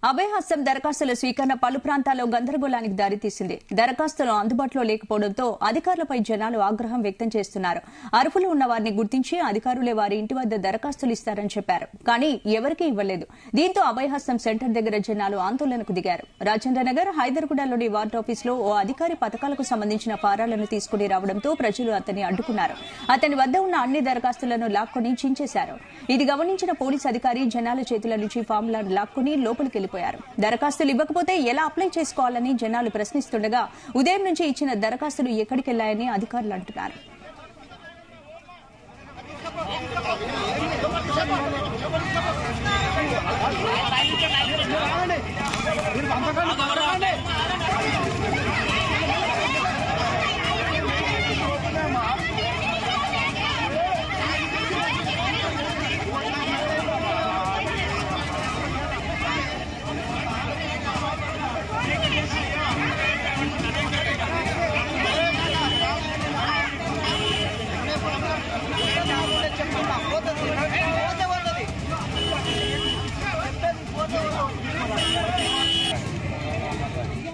అభయహస్తం దరఖాస్తుల స్వీకరణ పలు ప్రాంతాల్లో గందరగోళానికి దారితీసింది. దరఖాస్తులు అందుబాటులో లేకపోవడంతో అధికారులపై జనాలు ఆగ్రహం వ్యక్తం చేస్తున్నారు. అర్హులు ఉన్న వారిని గుర్తించి అధికారులే వారి ఇంటి వద్ద దరఖాస్తులు ఇస్తారని చెప్పారు. కానీ ఎవరికీ ఇవ్వలేదు. దీంతో అభయహస్తం సెంటర్ దగ్గర జనాలు ఆందోళనకు దిగారు. రాజేంద్రనగర్, హైదర్గూడలోని వార్డు ఆఫీసులో ఓ అధికారి పథకాలకు సంబంధించిన ఫారాలను తీసుకుని రావడంతో ప్రజలు అతన్ని అడ్డుకున్నారు. అతని వద్ద ఉన్న అన్ని దరఖాస్తులను లాక్కొని చించేశారు. ఇది గమనించిన పోలీసు అధికారి జనాల చేతుల నుంచి ఫామ్లను లాక్కొని లోపలికి దరఖాస్తులు ఇవ్వకపోతే ఎలా అప్లై చేసుకోవాలని జనాలు ప్రశ్నిస్తుండగా ఉదయం నుంచి ఇచ్చిన దరఖాస్తులు ఎక్కడికెళ్లాయని అధికారులు అంటున్నారు.